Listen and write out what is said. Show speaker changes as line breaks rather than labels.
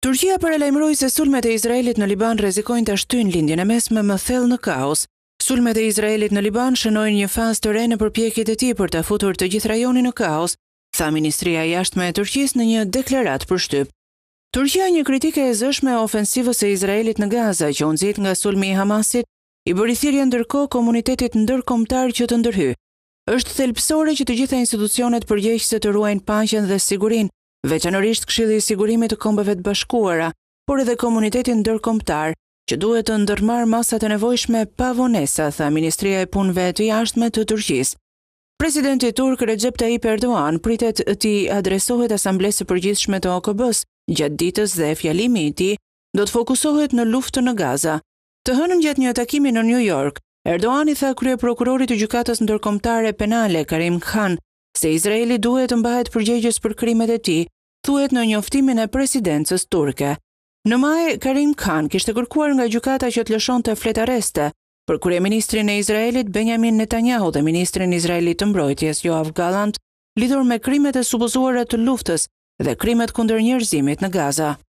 Turqia paralajmëroi se sulmet e Izraelit në Liban rrezikojnë ta shtyjnë lindjen e mesme më thellë në kaos. Sulmet e Izraelit në Liban shënojnë një fazë të re në përpjekjet e tij për ta futur të gjithë rajonin në kaos, tha Ministria e Jashtme e Turqisë në një deklaratë për shtyp. Turqia një kritike e zëshme e ofensivës së Izraelit në Gaza që u nxit nga sulmi i Hamasit, i bëri thirrje ndërkohë komunitetit ndërkombëtar që të ndërhyjë. Është thelbësore që të gjitha institucionet përgjegjëse të ruajnë paqen dhe sigurinë, veçanërisht Këshilli i Sigurimit të Kombeve të Bashkuara, por edhe komunitetin ndërkombëtar, që duhet të ndërmarrë masat e nevojshme pa vonesa, tha Ministria e Punëve të Jashtme të Turqisë. Presidenti turk Recep Tayyip Erdogan pritet të adresohet Asamblesë së Përgjithshme të OKB-s gjatë ditës dhe fjalimi i tij do të fokusohet në luftën në Gaza. Të hënën gjatë një takimi në New York, Erdogan i tha kryeprokurorit të gjykatës ndërkombëtare penale Karim Khan se Izraeli duhet të mbahet përgjegjës për krimet e tij, thuhet në njoftimin e presidencës turke. Në maj, Karim Khan kishte kërkuar nga gjykata që të lëshonte fletareste për kryeministrin e Izraelit Benjamin Netanyahu dhe ministrin izraelit të mbrojtjes Yoav Gallant lidhur me krimet e supozuara të luftës dhe krimet kundër njerëzimit në Gaza.